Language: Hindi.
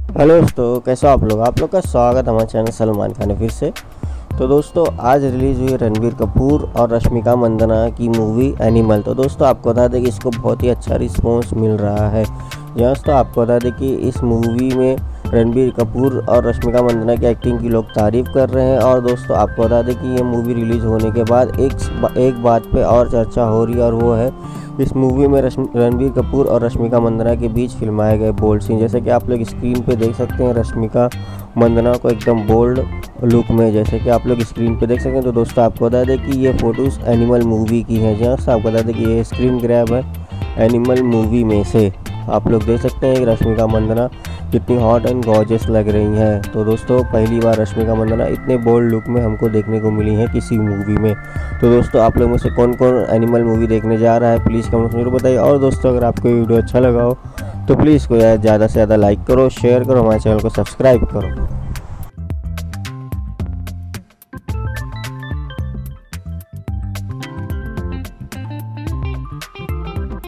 हेलो दोस्तों, कैसे हो आप लोग का स्वागत हमारे चैनल सलमान खान है फिर से। तो दोस्तों आज रिलीज़ हुई रणबीर कपूर और रश्मिका मंदाना की मूवी एनिमल। तो दोस्तों आपको बता दें कि इसको बहुत ही अच्छा रिस्पॉन्स मिल रहा है। दोस्तों आपको बता दें कि इस मूवी में रणबीर कपूर और रश्मिका मंदाना की एक्टिंग की लोग तारीफ़ कर रहे हैं। और दोस्तों आपको बता दें कि ये मूवी रिलीज़ होने के बाद एक बात पे और चर्चा हो रही है, और वो है इस मूवी में रणबीर कपूर और रश्मिका मंदाना के बीच फिल्माए गए बोल्ड सीन। जैसे कि आप लोग स्क्रीन पे देख सकते हैं रश्मिका मंदाना को एकदम बोल्ड लुक में, जैसे कि आप लोग स्क्रीन पे देख सकते हैं। तो दोस्तों आपको बता दें कि ये फ़ोटोज़ एनिमल मूवी की हैं। जहाँ से आपको बता दें कि ये स्क्रीन ग्रैब है एनिमल मूवी में से। आप लोग देख सकते हैं कि रश्मिका मंदाना कितनी हॉट एंड गॉर्जियस लग रही हैं। तो दोस्तों पहली बार रश्मिका मंदाना इतने बोल्ड लुक में हमको देखने को मिली है किसी मूवी में। तो दोस्तों आप लोग में से कौन कौन एनिमल मूवी देखने जा रहा है, प्लीज़ कमेंट में जरूर बताइए। और दोस्तों अगर आपको ये वीडियो अच्छा लगा हो तो प्लीज़ को ज़्यादा से ज़्यादा लाइक करो, शेयर करो, हमारे चैनल को सब्सक्राइब करो।